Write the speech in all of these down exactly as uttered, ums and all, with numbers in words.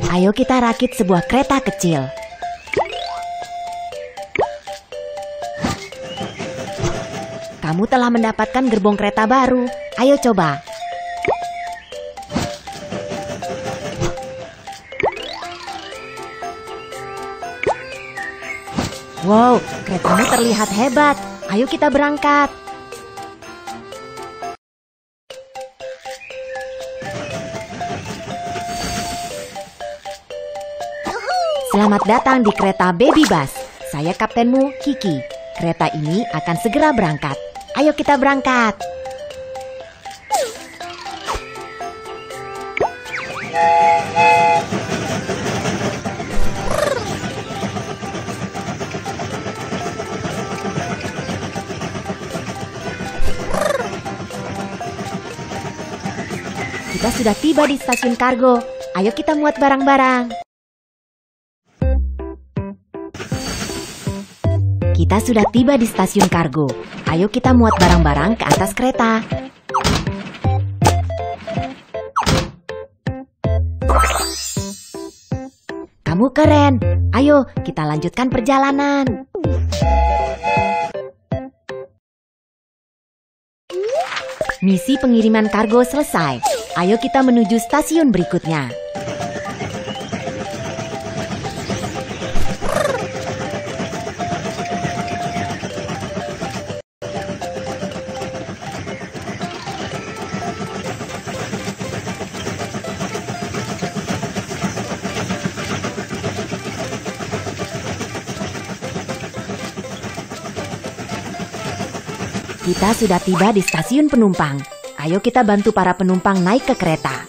Ayo kita rakit sebuah kereta kecil. Kamu telah mendapatkan gerbong kereta baru. Ayo coba. Wow, keretamu terlihat hebat. Ayo kita berangkat. Selamat datang di kereta Baby Bus. Saya kaptenmu, Kiki. Kereta ini akan segera berangkat. Ayo kita berangkat. Kita sudah tiba di stasiun kargo. Ayo kita muat barang-barang. Kita sudah tiba di stasiun kargo. Ayo kita muat barang-barang ke atas kereta. Kamu keren. Ayo kita lanjutkan perjalanan. Misi pengiriman kargo selesai. Ayo kita menuju stasiun berikutnya. Kita sudah tiba di stasiun penumpang. Ayo kita bantu para penumpang naik ke kereta.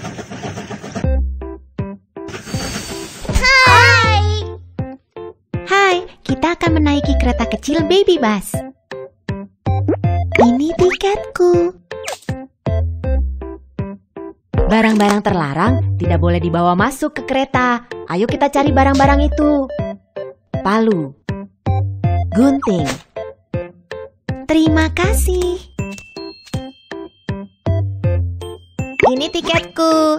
Hai. Hai, kita akan menaiki kereta kecil Baby Bus. Ini tiketku. Barang-barang terlarang tidak boleh dibawa masuk ke kereta. Ayo kita cari barang-barang itu. Palu, gunting. Terima kasih. Ini tiketku.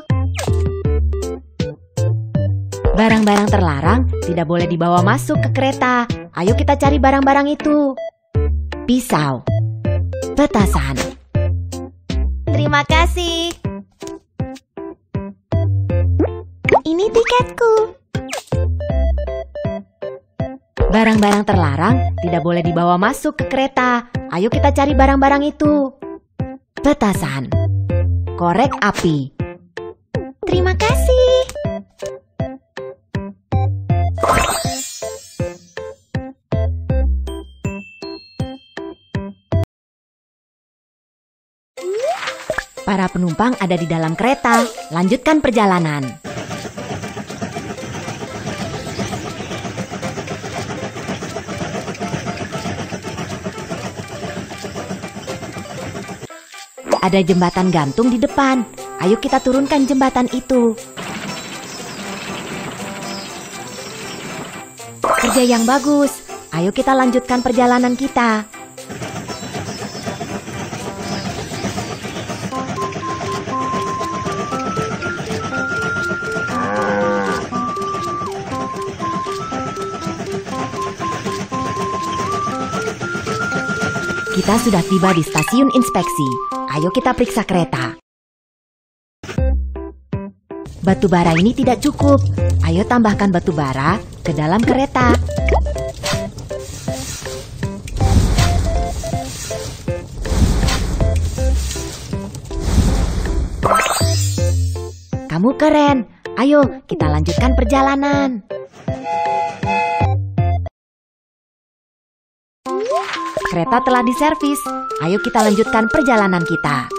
Barang-barang terlarang tidak boleh dibawa masuk ke kereta. Ayo kita cari barang-barang itu. Pisau, petasan. Terima kasih. Ini tiketku. Barang-barang terlarang tidak boleh dibawa masuk ke kereta. Ayo kita cari barang-barang itu. Petasan, korek api. Terima kasih. Para penumpang ada di dalam kereta. Lanjutkan perjalanan. Ada jembatan gantung di depan. Ayo kita turunkan jembatan itu. Kerja yang bagus. Ayo kita lanjutkan perjalanan kita. Kita sudah tiba di stasiun inspeksi. Ayo kita periksa kereta. Batu bara ini tidak cukup. Ayo tambahkan batu bara ke dalam kereta. Kamu keren. Ayo kita lanjutkan perjalanan. Kereta telah diservis. Ayo kita lanjutkan perjalanan kita.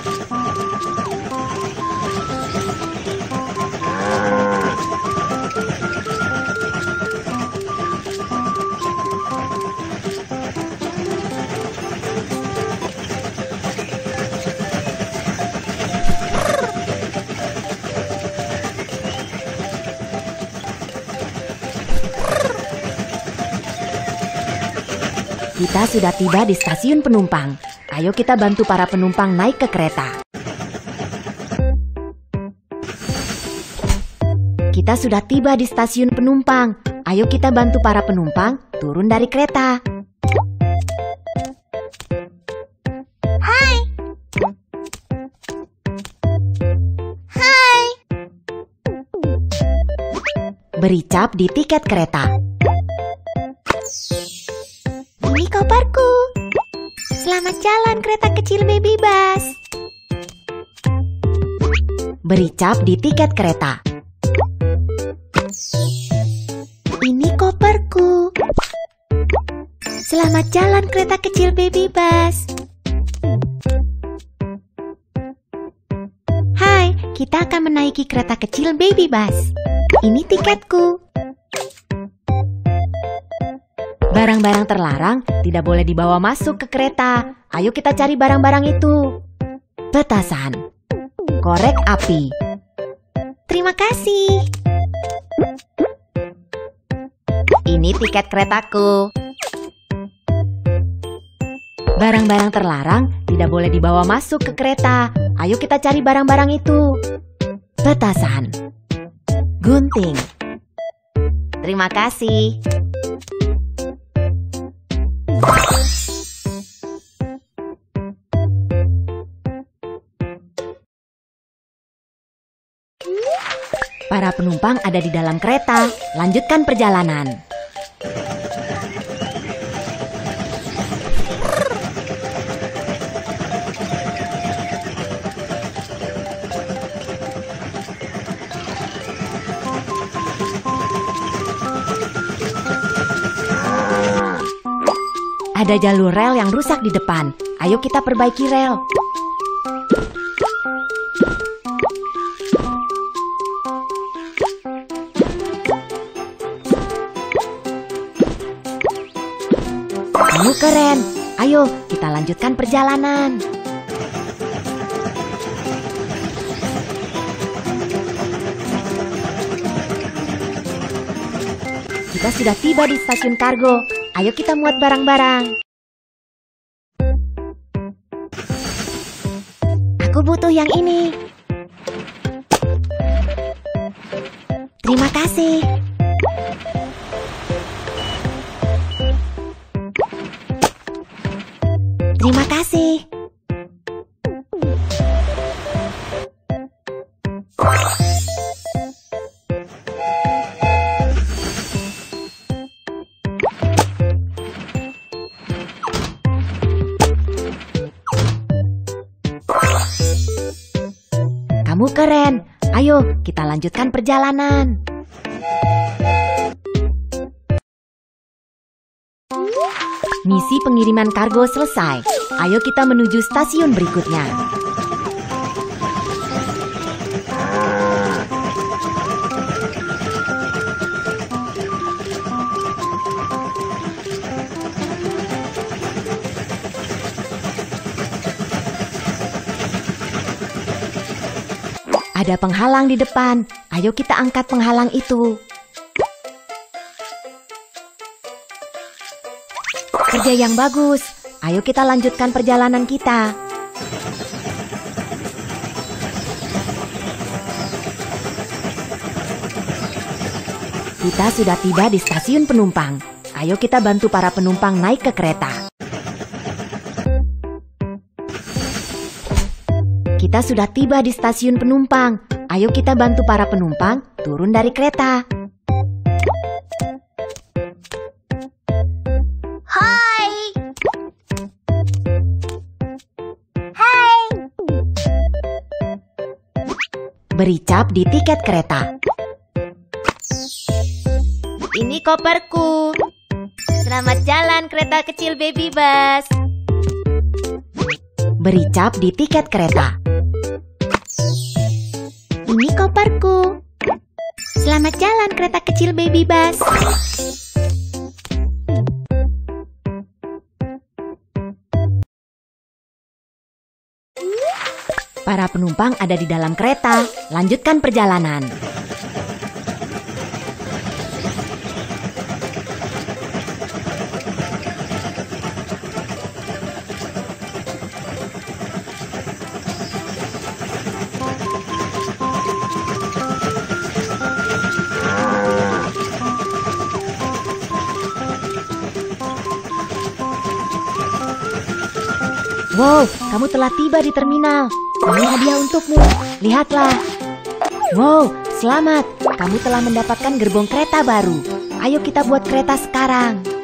Kita sudah tiba di stasiun penumpang. Ayo kita bantu para penumpang naik ke kereta. Kita sudah tiba di stasiun penumpang. Ayo kita bantu para penumpang turun dari kereta. Hai. Hai. Beri cap di tiket kereta. Ini koperku. Selamat jalan kereta kecil Baby Bus. Beri cap di tiket kereta. Ini koperku. Selamat jalan kereta kecil Baby Bus. Hai, kita akan menaiki kereta kecil Baby Bus. Ini tiketku. Barang-barang terlarang tidak boleh dibawa masuk ke kereta. Ayo kita cari barang-barang itu. Petasan, korek api. Terima kasih. Ini tiket keretaku. Barang-barang terlarang tidak boleh dibawa masuk ke kereta. Ayo kita cari barang-barang itu. Petasan, gunting. Terima kasih. Para penumpang ada di dalam kereta. Lanjutkan perjalanan. Ada jalur rel yang rusak di depan. Ayo kita perbaiki rel. Kamu keren. Ayo kita lanjutkan perjalanan. Kita sudah tiba di stasiun kargo. Ayo kita muat barang-barang. Aku butuh yang ini. Terima kasih. Terima kasih. Kamu keren. Ayo, kita lanjutkan perjalanan. Misi pengiriman kargo selesai. Ayo kita menuju stasiun berikutnya. Ada penghalang di depan. Ayo kita angkat penghalang itu. Kerja yang bagus. Ayo kita lanjutkan perjalanan kita. Kita sudah tiba di stasiun penumpang. Ayo kita bantu para penumpang naik ke kereta. Kita sudah tiba di stasiun penumpang. Ayo kita bantu para penumpang turun dari kereta. Hai. Hai. Beri cap di tiket kereta. Ini koperku. Selamat jalan kereta kecil Baby Bus. Beri cap di tiket kereta. Ini koperku. Selamat jalan kereta kecil Baby Bus. Para penumpang ada di dalam kereta. Lanjutkan perjalanan. Wow, kamu telah tiba di terminal. Ini hadiah untukmu. Lihatlah. Wow, selamat. Kamu telah mendapatkan gerbong kereta baru. Ayo kita buat kereta sekarang.